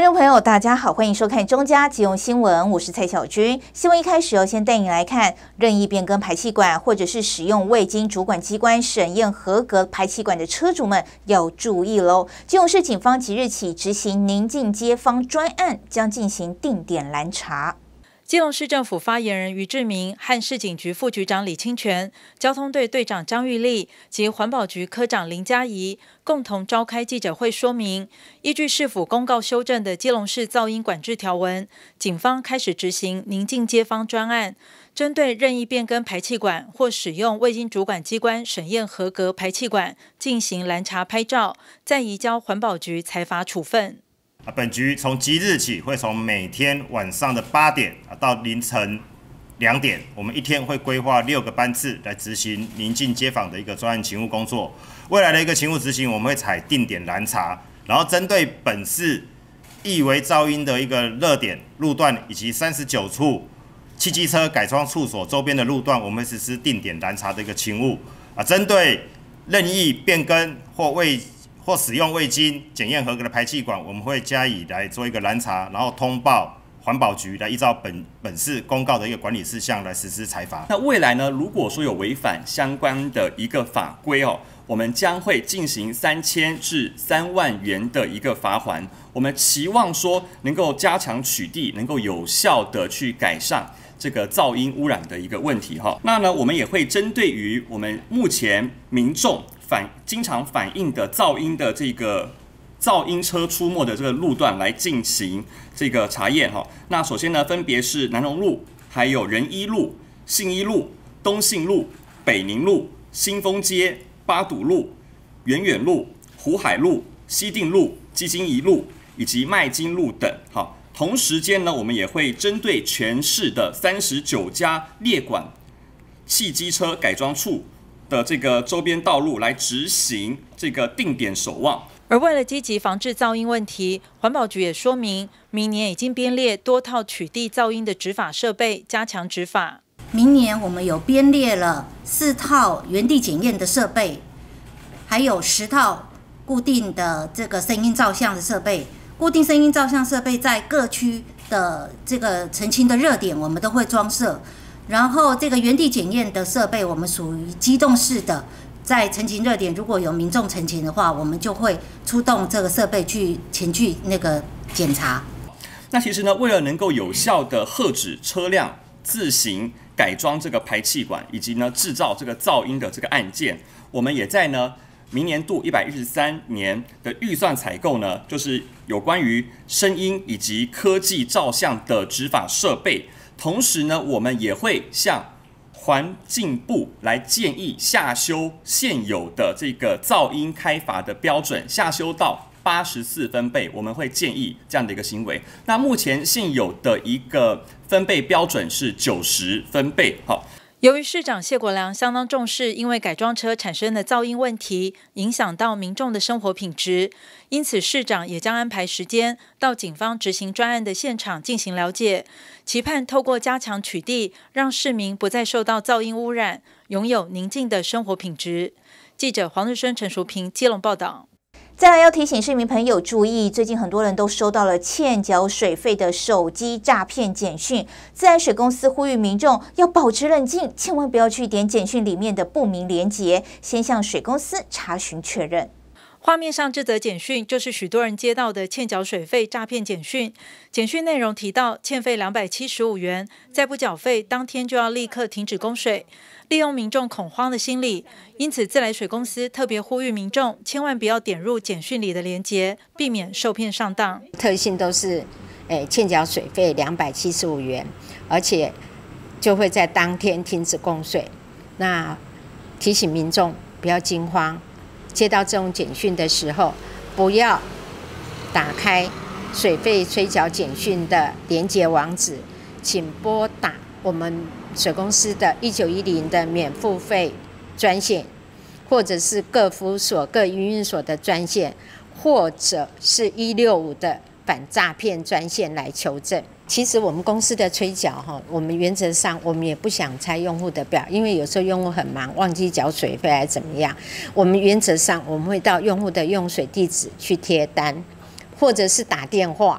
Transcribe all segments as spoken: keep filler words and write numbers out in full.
众朋友，大家好，欢迎收看中嘉即用新闻，我是蔡小军。新闻一开始要先带你来看，任意变更排气管或者是使用未经主管机关审验合格排气管的车主们要注意喽。基隆市警方即日起执行宁静街坊专案，将进行定点拦查。基隆市政府发言人于志明和市警局副局长李清泉、交通队队长张玉丽及环保局科长林嘉怡共同召开记者会说明，依据市府公告修正的基隆市噪音管制条文，警方开始执行宁静街坊专案，针对任意变更排气管或使用未经主管机关审验合格排气管进行拦查拍照，再移交环保局裁罚处分。 本局从即日起会从每天晚上的八点到凌晨两点，我们一天会规划六个班次来执行宁静街坊的一个专案勤务工作。未来的一个勤务执行，我们会采定点拦查，然后针对本市易为噪音的一个热点路段以及三十九处汽机车改装处所周边的路段，我们会实施定点拦查的一个勤务啊。针对任意变更或未或使用未经检验合格的排气管，我们会加以来做一个拦查，然后通报环保局来依照本本市公告的一个管理事项来实施裁罚。 那未来呢，如果说有违反相关的一个法规哦，我们将会进行三千至三万元的一个罚锾。我们期望说能够加强取缔，能够有效的去改善这个噪音污染的一个问题哈。那呢，我们也会针对于我们目前民众反经常反映的噪音的这个噪音车出没的这个路段来进行这个查验哈。那首先呢，分别是南荣路、还有仁一路、信一路、东信路、北宁路、新丰街、八堵路、远远路、湖海路、西定路、基金一路以及麦金路等哈。同时间呢，我们也会针对全市的三十九家列管汽机车改装处的这个周边道路来执行这个定点守望。 而为了积极防治噪音问题，环保局也说明，明年已经编列多套取缔噪音的执法设备，加强执法。 明年我们有编列了四套原地检验的设备，还有十套固定的这个声音照相的设备。固定声音照相设备在各区的这个澄清的热点，我们都会装设。然后这个原地检验的设备，我们属于机动式的，在澄清热点，如果有民众澄清的话，我们就会出动这个设备去前去那个检查。 那其实呢，为了能够有效的遏止车辆自行改装这个排气管，以及呢制造这个噪音的这个案件，我们也在呢明年度一百一十三年的预算采购呢，就是有关于声音以及科技照相的执法设备。同时呢，我们也会向环境部来建议下修现有的这个噪音开罚的标准，下修到八十四分贝，我们会建议这样的一个行为。那目前现有的一个分贝标准是九十分贝，好。 由于市长谢国良相当重视因为改装车产生的噪音问题影响到民众的生活品质，因此市长也将安排时间到警方执行专案的现场进行了解，期盼透过加强取缔，让市民不再受到噪音污染，拥有宁静的生活品质。记者黄日升、陈淑平基隆报道。再来要提醒市民朋友注意，最近很多人都收到了欠缴水费的手机诈骗简讯。自来水公司呼吁民众要保持冷静，千万不要去点简讯里面的不明连结，先向水公司查询确认。画面上这则简讯就是许多人接到的欠缴水费诈骗简讯。简讯内容提到欠费两百七十五元，再不缴费，当天就要立刻停止供水。利用民众恐慌的心理，因此自来水公司特别呼吁民众千万不要点入简讯里的连结，避免受骗上当。 特性都是，诶，欠缴水费两百七十五元，而且就会在当天停止供水。那提醒民众不要惊慌，接到这种简讯的时候，不要打开水费催缴简讯的连结网址，请拨打我们水公司的一九一零的免付费专线，或者是各服所、各营运所的专线，或者是一六五的反诈骗专线来求证。其实我们公司的催缴哈，我们原则上我们也不想拆用户的表，因为有时候用户很忙，忘记缴水费还怎么样。我们原则上我们会到用户的用水地址去贴单，或者是打电话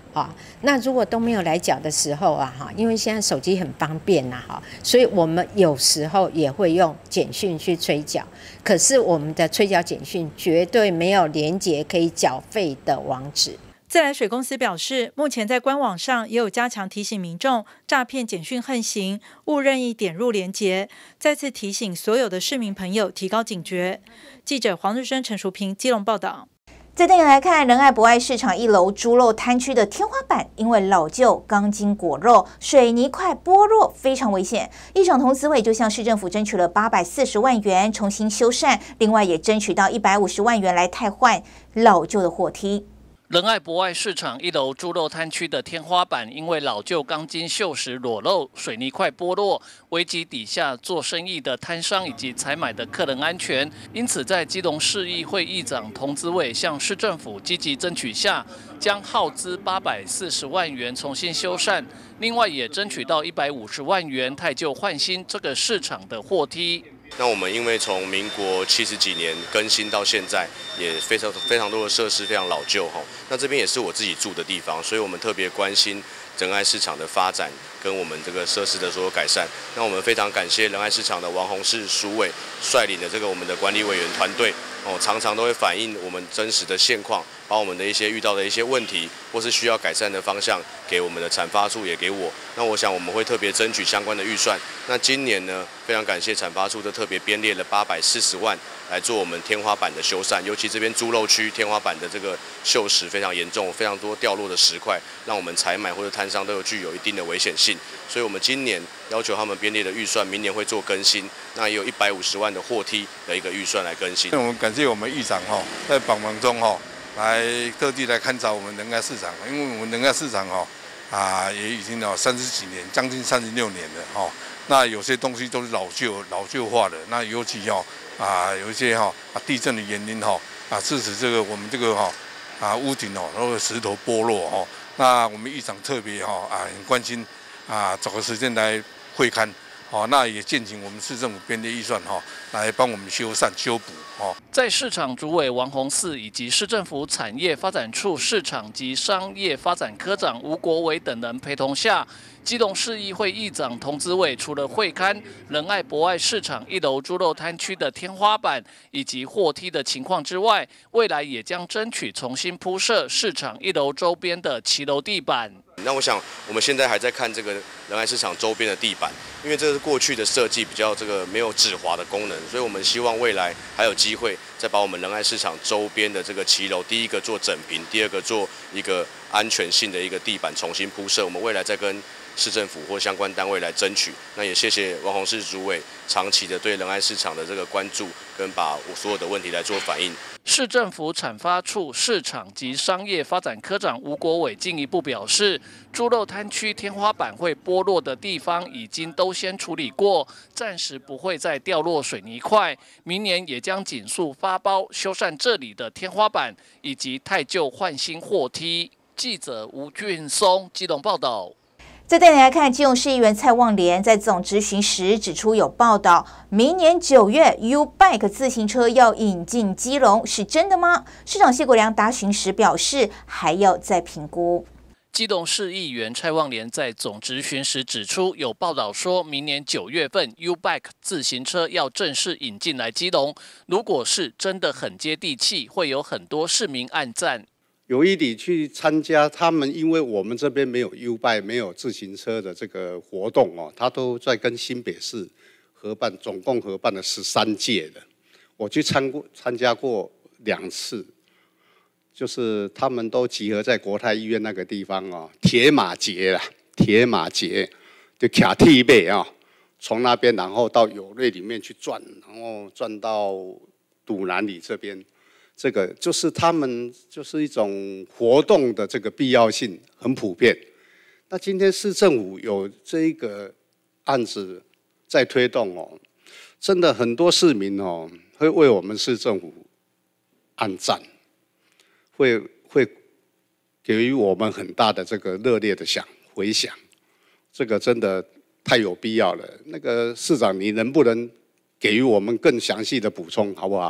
啊，那如果都没有来缴的时候啊，哈，因为现在手机很方便呐，哈，所以我们有时候也会用简讯去催缴，可是我们的催缴简讯绝对没有连结可以缴费的网址。 自来水公司表示，目前在官网上也有加强提醒民众诈骗简讯横行，勿任意点入连结，再次提醒所有的市民朋友提高警觉。记者黄日升、陈淑平基隆报道。 再带你来看仁爱博爱市场一楼猪肉摊区的天花板，因为老旧钢筋裹肉、水泥块剥落，非常危险。议长童子伟就向市政府争取了八百四十万元重新修缮，另外也争取到一百五十万元来汰换老旧的货梯。 仁爱博爱市场一楼猪肉摊区的天花板因为老旧钢筋锈蚀裸露、水泥块剥落，危及底下做生意的摊商以及采买的客人安全。因此，在基隆市议会议长童子伟向市政府积极争取下，将耗资八百四十万元重新修缮，另外也争取到一百五十万元汰旧换新这个市场的货梯。 那我们因为从民国七十几年更新到现在，也非常非常多的设施非常老旧哈。那这边也是我自己住的地方，所以我们特别关心仁爱市场的发展跟我们这个设施的所有改善。那我们非常感谢仁爱市场的王宏士署委率领的这个我们的管理委员团队哦，常常都会反映我们真实的现况，把我们的一些遇到的一些问题或是需要改善的方向给我们的产发处也给我。那我想我们会特别争取相关的预算。那今年呢，非常感谢产发处的特别编列了八百四十万来做我们天花板的修缮，尤其这边猪肉区天花板的这个锈蚀非常严重，非常多掉落的石块，让我们采买或者摊商都有具有一定的危险性。所以我们今年要求他们编列的预算，明年会做更新，那也有一百五十万的货梯的一个预算来更新。 我们感谢我们议长哈，在帮忙中哈，来特地来勘察我们仁爱市场，因为我们仁爱市场哈啊也已经有三十几年，将近三十六年了哈。那有些东西都是老旧、老旧化的，那尤其哈啊有一些哈啊地震的原因哈啊致使这个我们这个哈啊屋顶哦都有石头剥落哈。那我们议长特别哈啊很关心啊，找个时间来会勘。好，那也建请我们市政府编列预算哈，来帮我们修缮修补哈。 在市场主委王宏四以及市政府产业发展处市场及商业发展科长吴国伟等人陪同下，基隆市议会议长童子伟除了会勘仁爱博爱市场一楼猪肉摊区的天花板以及货梯的情况之外，未来也将争取重新铺设市场一楼周边的骑楼地板。 那我想我们现在还在看这个仁爱市场周边的地板，因为这是过去的设计比较这个没有止滑的功能，所以我们希望未来还有机会再把我们仁爱市场周边的这个骑楼，第一个做整平，第二个做一个安全性的一个地板重新铺设。我们未来再跟市政府或相关单位来争取。那也谢谢王宏士主委长期的对仁爱市场的这个关注，跟把我所有的问题来做反映。 市政府产发处市场及商业发展科长吴国伟进一步表示，猪肉摊区天花板会剥落的地方已经都先处理过，暂时不会再掉落水泥块。明年也将紧速发包修缮这里的天花板，以及汰旧换新货梯。记者吴俊松基隆报道。 再带你来看，基隆市议员蔡旺莲在总质询时指出，有报道明年九月 U-Bike 自行车要引进基隆，是真的吗？市长谢国良答询时表示，还要再评估。 基隆市议员蔡旺莲在总质询时指出，有报道说明年九月份 U-Bike 自行车要正式引进来基隆，如果是真的很接地气，会有很多市民按赞。 有一里去参加，他们因为我们这边没有 U-Bike 没有自行车的这个活动哦，他都在跟新北市合办，总共合办了十三届的。我去参过参加过两次，就是他们都集合在国泰医院那个地方哦，铁马节啦，铁马节就卡替背啊，从那边然后到友瑞里面去转，然后转到堵南里这边。这个就是他们就是一种活动的这个必要性很普遍。那今天市政府有这一个案子在推动哦，真的很多市民哦会为我们市政府按赞，会会给予我们很大的这个热烈的响回响，这个真的太有必要了。那个市长，你能不能给予我们更详细的补充，好不好？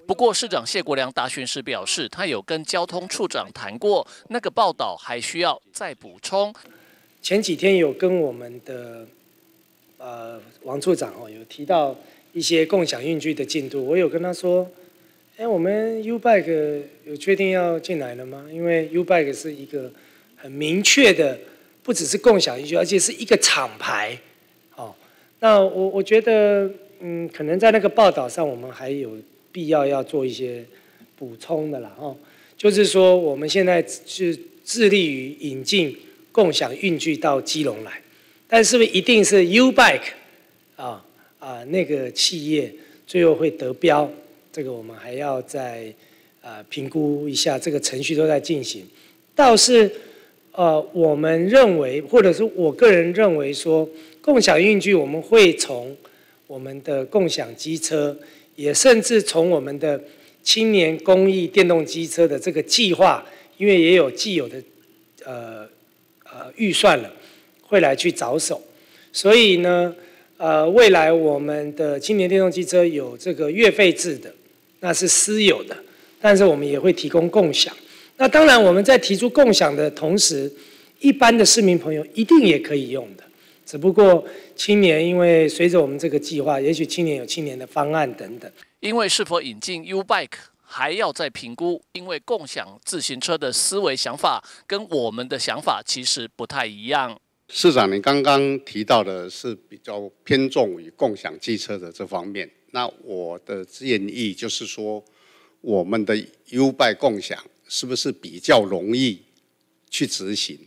不过市长谢国良答询时表示，他有跟交通处长谈过，那个报道还需要再补充。 前几天有跟我们的呃王处长哦有提到一些共享运具的进度，我有跟他说，哎，我们 U-Bike 有确定要进来了吗？因为 U-Bike 是一个很明确的，不只是共享运具，而且是一个厂牌。哦，那我我觉得，嗯，可能在那个报道上，我们还有必要要做一些补充的啦。哦，就是说我们现在是致力于引进共享运具到基隆来，但是不是一定是 U-Bike 啊啊那个企业最后会得标？这个我们还要再呃评估一下，这个程序都在进行。倒是呃我们认为，或者是我个人认为说，共享运具我们会从我们的共享机车，也甚至从我们的青年公益电动机车的这个计划，因为也有既有的呃。呃，预算了，会来去着手，所以呢，呃，未来我们的青年电动机车有这个月费制的，那是私有的，但是我们也会提供共享。那当然，我们在提出共享的同时，一般的市民朋友一定也可以用的，只不过青年因为随着我们这个计划，也许青年有青年的方案等等。 因为是否引进 U-Bike？还要再评估，因为共享自行车的思维想法跟我们的想法其实不太一样。 市长，你刚刚提到的是比较偏重于共享机车的这方面，那我的建议就是说，我们的 U-Bike 共享是不是比较容易去执行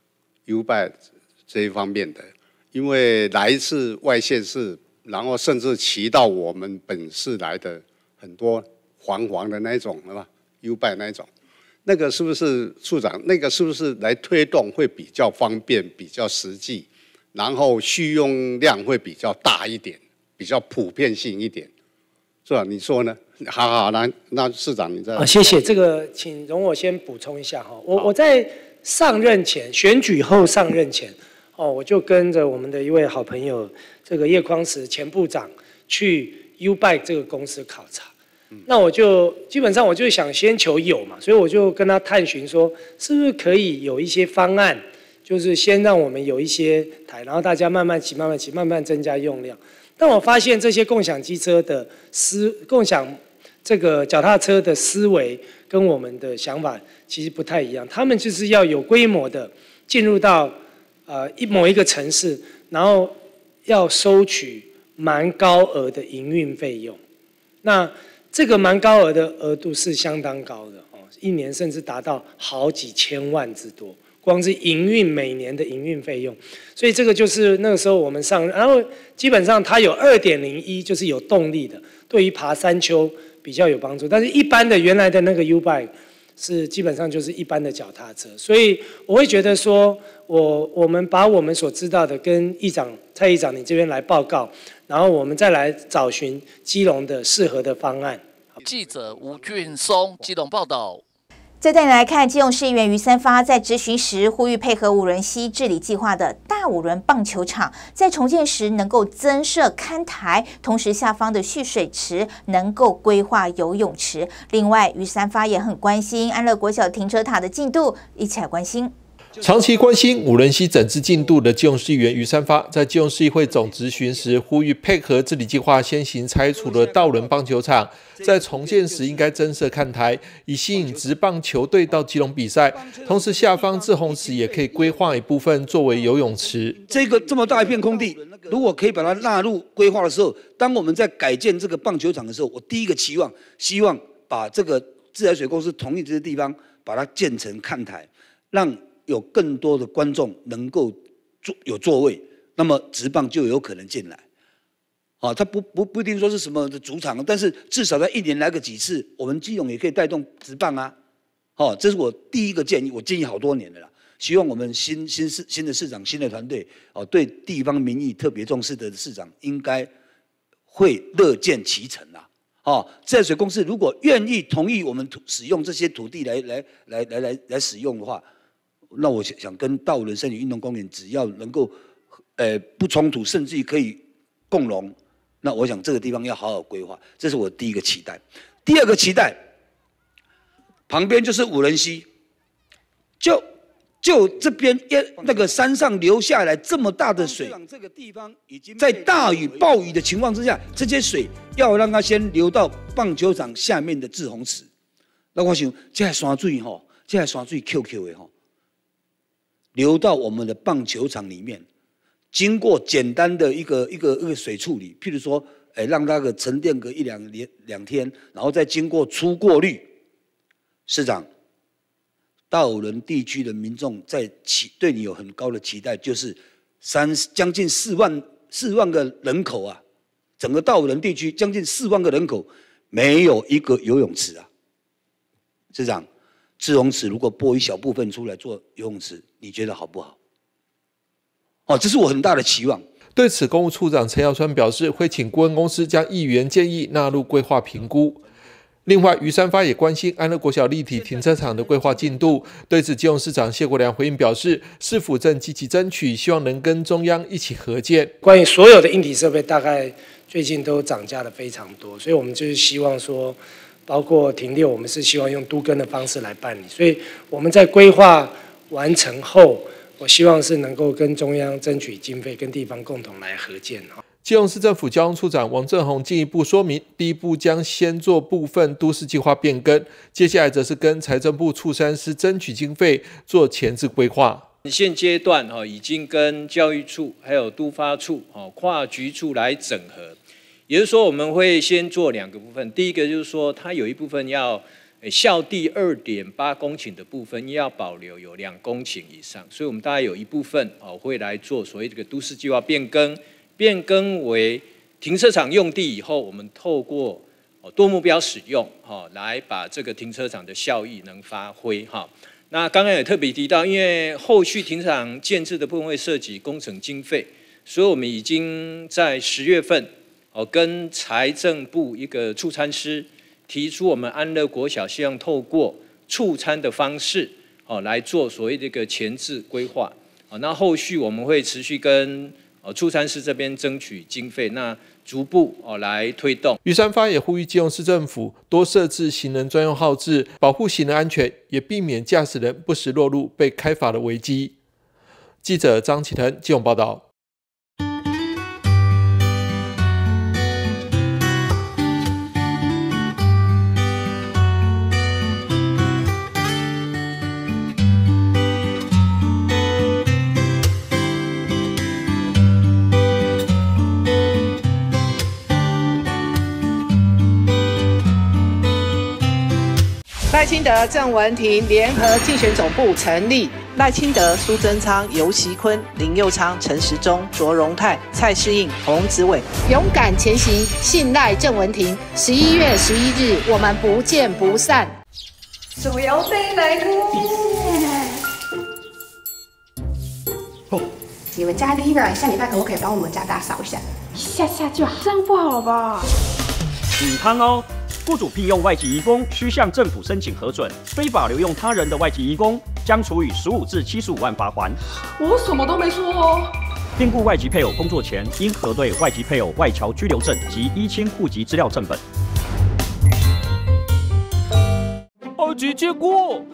U-Bike 这一方面的？因为来自外县市，然后甚至骑到我们本市来的很多。黄黄的那一种，是吧 ？U-Bike 那一种，那个是不是处长？那个是不是来推动会比较方便、比较实际，然后续用量会比较大一点，比较普遍性一点，是吧？你说呢？好好，那那市长你再啊，谢谢这个，请容我先补充一下哈。我我在上任前，选举后上任前，哦，我就跟着我们的一位好朋友，这个叶匡时前部长去 U-Bike 这个公司考察。那我就基本上我就想先求有嘛，所以我就跟他探寻说，是不是可以有一些方案，就是先让我们有一些台，然后大家慢慢骑、慢慢骑、慢慢增加用量。但我发现这些共享机车的思、共享这个脚踏车的思维跟我们的想法其实不太一样，他们就是要有规模的进入到呃一某一个城市，然后要收取蛮高额的营运费用。那这个蛮高额的额度是相当高的哦，一年甚至达到好几千万之多，光是营运每年的营运费用，所以这个就是那个时候我们上，然后基本上它有 二点零一 就是有动力的，对于爬山丘比较有帮助，但是一般的原来的那个 U-Bike 是基本上就是一般的脚踏车，所以我会觉得说，我我们把我们所知道的跟议长蔡议长你这边来报告。然后我们再来找寻基隆的适合的方案。 记者吴俊松，基隆报道。 再带你来看，基隆市议员于三发在质询时呼吁配合五轮溪治理计划的大五轮棒球场，在重建时能够增设看台，同时下方的蓄水池能够规划游泳池。另外，于三发也很关心安乐国小停车塔的进度，一起来关心。 长期关心五轮溪整治进度的基隆市议员于三发，在基隆市议会总质询时呼吁配合治理计划先行拆除了大五轮棒球场，在重建时应该增设看台，以吸引职棒球队到基隆比赛。同时，下方滞洪池也可以规划一部分作为游泳池。 这个这么大一片空地，如果可以把它纳入规划的时候，当我们在改建这个棒球场的时候，我第一个期望，希望把这个自来水公司同意这些地方，把它建成看台，让有更多的观众能够坐有座位，那么职棒就有可能进来。啊，它不不不一定说是什么的主场，但是至少在一年来个几次，我们基隆也可以带动职棒啊。哦，这是我第一个建议，我建议好多年了啦。希望我们新新市新的市长、新的团队，哦，对地方民意特别重视的市长，应该会乐见其成啦。哦，自来水公司如果愿意同意我们土使用这些土地来来来来来来使用的话，那我想跟大武仑森林运动公园只要能够，呃，不冲突，甚至于可以共荣， 那我想这个地方要好好规划，这是我第一个期待。第二个期待，旁边就是五人溪，就就这边那个山上流下来这么大的水，这个地方已经在大雨暴雨的情况之下，这些水要让它先流到棒球场下面的滞洪池。那我想，这些山水吼，这些山水 Q Q 的吼，流到我们的棒球场里面。经过简单的一个一个一个水处理，譬如说，哎，让它个沉淀个一两两两天，然后再经过初过滤。市长，大武仑地区的民众在期对你有很高的期待，就是三将近四万四万个人口啊，整个大武仑地区将近四万个人口没有一个游泳池啊。市长，滞洪池如果拨一小部分出来做游泳池，你觉得好不好？哦，这是我很大的期望。 对此，公务处长陈耀川表示，会请顾问公司将议员建议纳入规划评估。另外，于三发也关心安乐国小立体停车场的规划进度。对此，基隆市长谢国良回应表示，市府正积极争取，希望能跟中央一起合建。 关于所有的硬体设备，大概最近都涨价的非常多，所以我们就是希望说，包括停六，我们是希望用都更的方式来办理。所以我们在规划完成后，我希望是能够跟中央争取经费，跟地方共同来合建。 基隆市政府交通处长王正宏进一步说明，第一步将先做部分都市计划变更，接下来则是跟财政部畜产司争取经费，做前置规划。 现阶段已经跟教育处还有都发处跨局处来整合，也就是说我们会先做两个部分，第一个就是说它有一部分要校地 二点八公顷的部分要保留有两公顷以上，所以我们大概有一部分会来做所谓这个都市计划变更，变更为停车场用地以后，我们透过多目标使用来把这个停车场的效益能发挥。那刚刚也特别提到，因为后续停车场建制的部分会涉及工程经费，所以我们已经在十月份跟财政部一个畜产司提出，我们安乐国小希望透过畜餐的方式，哦，来做所谓的一个前置规划。哦，那后续我们会持续跟哦畜产司这边争取经费，那逐步哦来推动。 于三发也呼吁基隆市政府多设置行人专用号志，保护行人安全，也避免驾驶人不时落入被开罚的危机。记者张启腾基隆报道。 赖清德、郑文婷联合竞选总部成立，赖清德、苏贞昌、游锡堃、林右昌、陈时中、卓荣泰、蔡适应、洪子伟， 勇敢前行，信赖郑文婷。十一月十一日，我们不见不散。 手摇杯来喽！ 哦，你们家 Liver 下礼拜可不可以帮我们家打扫一下？ 一下下就好，这样不好吧？ 警汤哦。雇主聘用外籍移工需向政府申请核准，非法留用他人的外籍移工将处以十五至七十五万罚锾。 我什么都没说哦。 聘雇外籍配偶工作前，应核对外籍配偶外侨居留证及依亲户籍资料正本。 二级借过。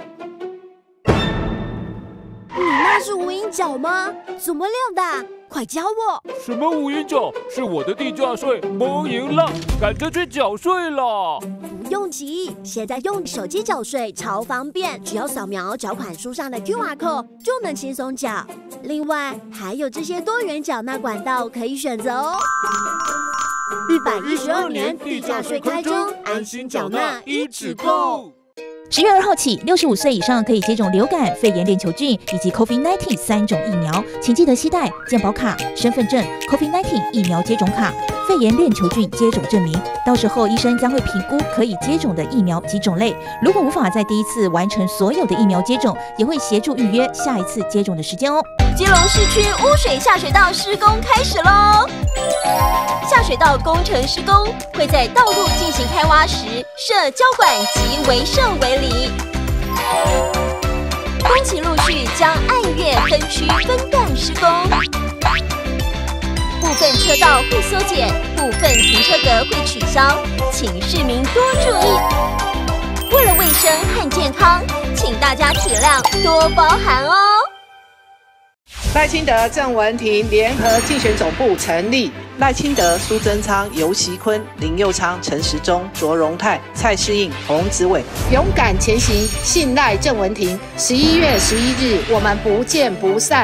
你那是无影脚吗？怎么亮的？快教我！ 什么无影脚？是我的地价税没赢了，赶着去缴税了。 不用急，现在用手机缴税超方便，只要扫描缴款书上的 Q R code 就能轻松缴。另外还有这些多元缴纳管道可以选择哦。一百一十二年地价税开征，安心缴纳一指购。 十月二号起，六十五岁以上可以接种流感、肺炎链球菌以及 COVID 十九 三种疫苗，请记得携带健保卡、身份证、COVID 十九 疫苗接种卡、肺炎链球菌接种证明。到时候医生将会评估可以接种的疫苗及种类。如果无法在第一次完成所有的疫苗接种，也会协助预约下一次接种的时间哦。 基隆市区污水下水道施工开始喽！下水道工程施工会在道路进行开挖时设交管及围设围篱，工期陆续将按月分区分段施工。 部分车道会缩减，部分停车格会取消，请市民多注意。为了卫生和健康，请大家体谅，多包涵哦。 赖清德、郑文婷联合竞选总部成立，赖清德、苏贞昌、游锡堃、林右昌、陈时中、卓荣泰、蔡适应、洪子伟， 勇敢前行，信赖郑文婷。十一月十一日，我们不见不散。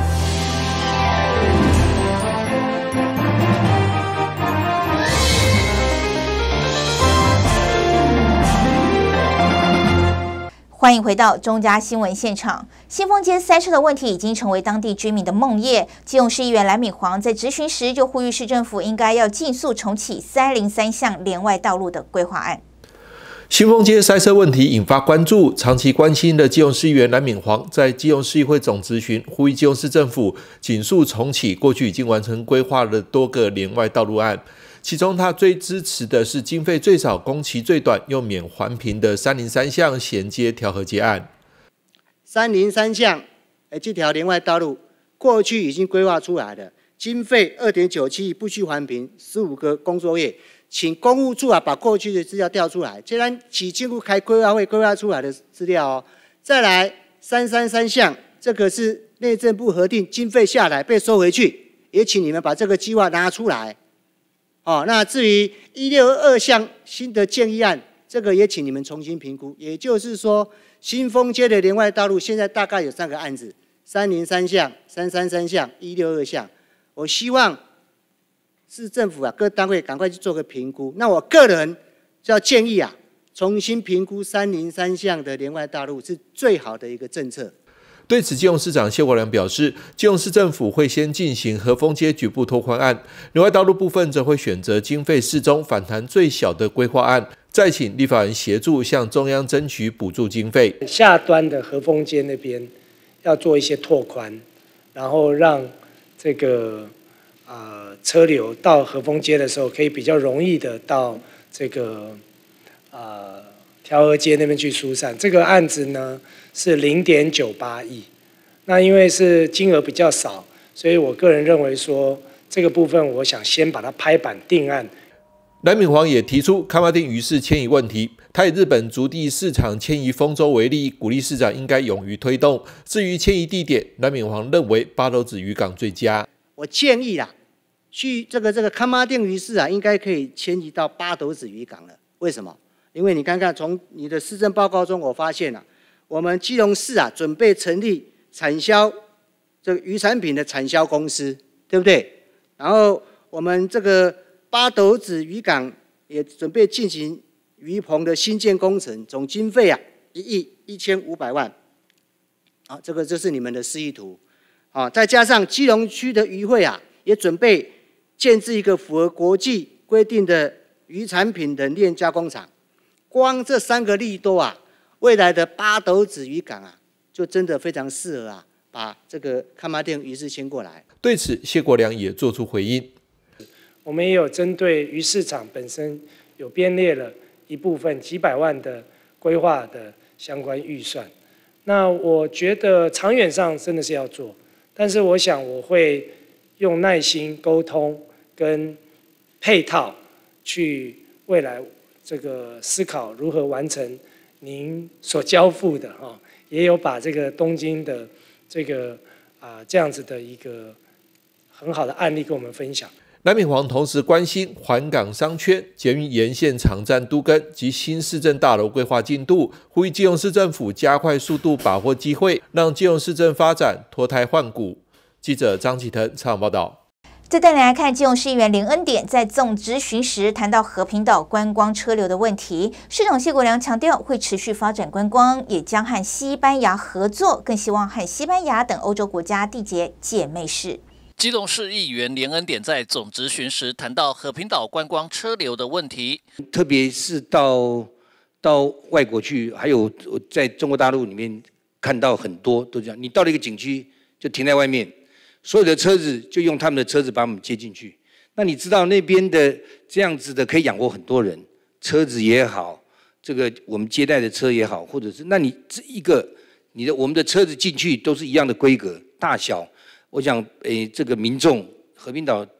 欢迎回到中嘉新闻现场。新丰街塞车的问题已经成为当地居民的梦魇。基隆市议员蓝敏煌在质询时就呼吁市政府应该要尽速重启三零三项连外道路的规划案。 新丰街塞车问题引发关注，长期关心的基隆市议员蓝敏煌在基隆市议会总质询，呼吁基隆市政府紧速重启过去已经完成规划的多个连外道路案。其中，他最支持的是经费最少、工期最短又免环评的三零三项衔接调和接案。 三零三项，诶，这条连外道路过去已经规划出来的，经费二点九七亿，不需环评，十五个工作月，请公务处啊把过去的资料调出来，既然起经过开规划会规划出来的资料哦。再来三三三项，这个是内政部核定经费下来被收回去，也请你们把这个计划拿出来。哦，那至于一六二项新的建议案，这个也请你们重新评估。也就是说，新丰街的连外道路现在大概有三个案子：三零三项、三三三项、一六二项。我希望市政府啊各单位赶快去做个评估。那我个人就要建议啊，重新评估三零三项的连外道路是最好的一个政策。 对此，基隆市长谢国良表示，基隆市政府会先进行和丰街局部拓宽案，另外道路部分则会选择经费适中、反弹最小的规划案，再请立法人协助向中央争取补助经费。 下端的和丰街那边要做一些拓宽，然后让这个呃车流到和丰街的时候，可以比较容易的到这个呃调和街那边去疏散。这个案子呢是零点九八亿，那因为是金额比较少，所以我个人认为说这个部分，我想先把它拍板定案。 蓝敏煌也提出崁顶鱼市迁移问题，他以日本竹地市场迁移丰州为例，鼓励市长应该勇于推动。至于迁移地点，蓝敏煌认为八斗子渔港最佳。 我建议啦，去这个这个崁顶鱼市啊，应该可以迁移到八斗子渔港了。为什么？因为你看看从你的施政报告中，我发现啊。我们基隆市啊，准备成立产销这个渔产品的产销公司，对不对？然后我们这个八斗子渔港也准备进行渔棚的新建工程，总经费啊一亿一千五百万。好，这个就是你们的示意图。好，再加上基隆区的渔会啊，也准备建置一个符合国际规定的渔产品冷链加工厂。光这三个利多啊。未来的八斗子渔港啊，就真的非常适合啊，把这个崁顶鱼市迁过来。 对此，谢国良也做出回应。 我们也有针对鱼市场本身有编列了一部分几百万的规划的相关预算。那我觉得长远上真的是要做，但是我想我会用耐心沟通跟配套去未来这个思考如何完成。您所交付的哈，也有把这个东京的这个啊、呃、这样子的一个很好的案例跟我们分享。 蓝敏煌同时关心环港商圈、捷运沿线场站都更及新市政大楼规划进度，呼吁基隆市政府加快速度，把握机会，让基隆市政发展脱胎换骨。记者张启腾采访报道。 再带来看，基隆市议员林恩典在总质询时谈到和平岛观光车流的问题，市长谢国良强调会持续发展观光，也将和西班牙合作，更希望和西班牙等欧洲国家缔结姐妹市。 基隆市议员连恩典在总质询时谈到和平岛观光车流的问题， 特别是到到外国去，还有在中国大陆里面看到很多都这样，你到了一个景区就停在外面。所有的车子就用他们的车子把我们接进去。那你知道那边的这样子的可以养活很多人，车子也好，这个我们接待的车也好，或者是那你这一个你的我们的车子进去都是一样的规格大小。我想，诶，这个民众和平岛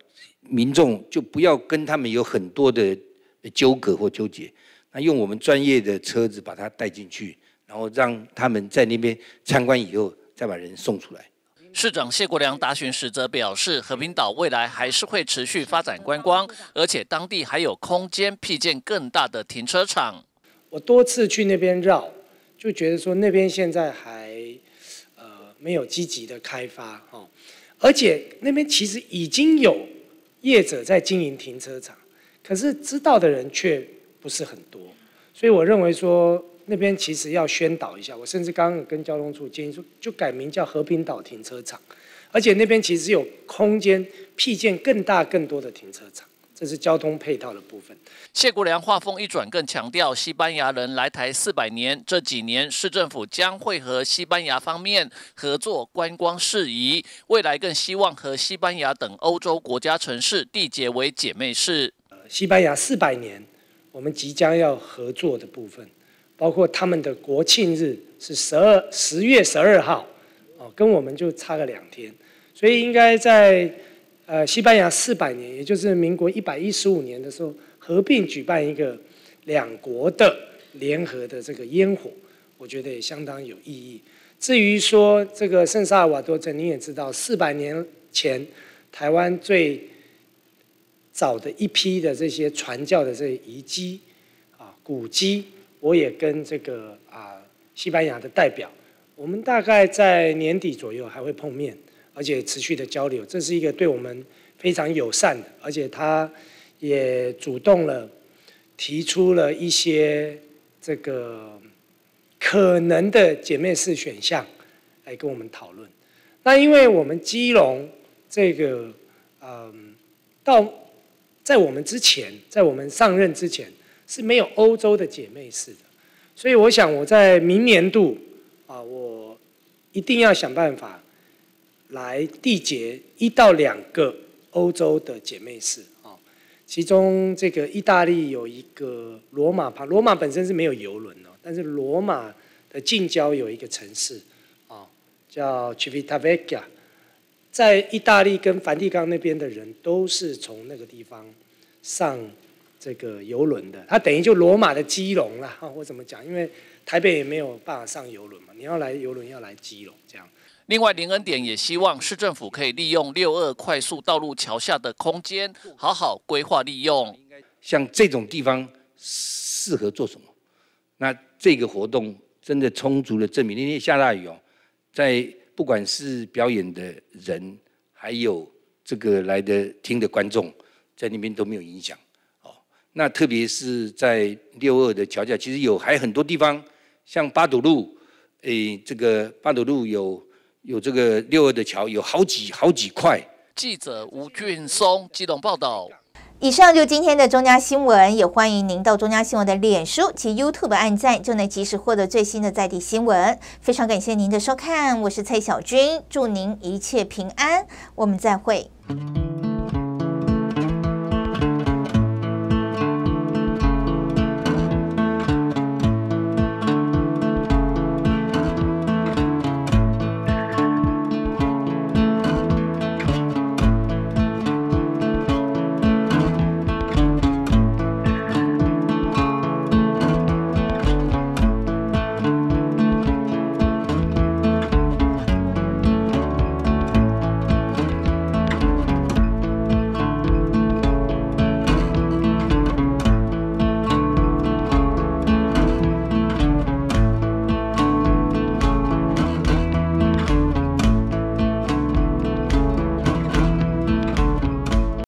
民众就不要跟他们有很多的纠葛或纠结，那用我们专业的车子把它带进去，然后让他们在那边参观以后，再把人送出来。 市长谢国良答询时则表示，和平岛未来还是会持续发展观光，而且当地还有空间辟建更大的停车场。 我多次去那边绕，就觉得说那边现在还呃没有积极的开发哦，而且那边其实已经有业者在经营停车场，可是知道的人却不是很多，所以我认为说那边其实要宣导一下。我甚至刚刚有跟交通处建议说，就改名叫和平岛停车场，而且那边其实有空间辟建更大更多的停车场，这是交通配套的部分。 谢国良话锋一转，更强调西班牙人来台四百年，这几年市政府将会和西班牙方面合作观光事宜，未来更希望和西班牙等欧洲国家城市缔结为姐妹市。 西班牙四百年，我们即将要合作的部分，包括他们的国庆日是十二十月十二号，哦，跟我们就差个两天，所以应该在呃西班牙四百年，也就是民国一百一十五年的时候，合并举办一个两国的联合的这个烟火，我觉得也相当有意义。至于说这个圣萨尔瓦多城，你也知道，四百年前台湾最早的一批的这些传教的这些遗迹啊古迹，我也跟这个啊西班牙的代表，我们大概在年底左右还会碰面，而且持续的交流，这是一个对我们非常友善的，而且他也主动了提出了一些这个可能的姐妹市选项来跟我们讨论。那因为我们基隆这个嗯到在我们之前，在我们上任之前是没有欧洲的姐妹市的，所以我想我在明年度啊，我一定要想办法来缔结一到两个欧洲的姐妹市啊。其中这个意大利有一个罗马旁，罗马本身是没有邮轮哦，但是罗马的近郊有一个城市啊，叫 Civitavecchia。在意大利跟梵蒂冈那边的人都是从那个地方上这个邮轮的，它等于就罗马的基隆啦，或怎么讲？因为台北也没有办法上邮轮嘛，你要来邮轮要来基隆这样。 另外，林恩典也希望市政府可以利用六二快速道路桥下的空间，好好规划利用。 像这种地方适合做什么？那这个活动真的充足的证明，那天下大雨哦，在不管是表演的人，还有这个来的听的观众，在那边都没有影响哦。那特别是在六二的桥下，其实有还很多地方，像八堵路，诶，这个八堵路有有这个六二的桥，有好几好几块。 记者吴俊松基隆报道。 以上就今天的中嘉新闻，也欢迎您到中嘉新闻的脸书及 YouTube 按赞，就能及时获得最新的在地新闻。非常感谢您的收看，我是蔡小君，祝您一切平安，我们再会。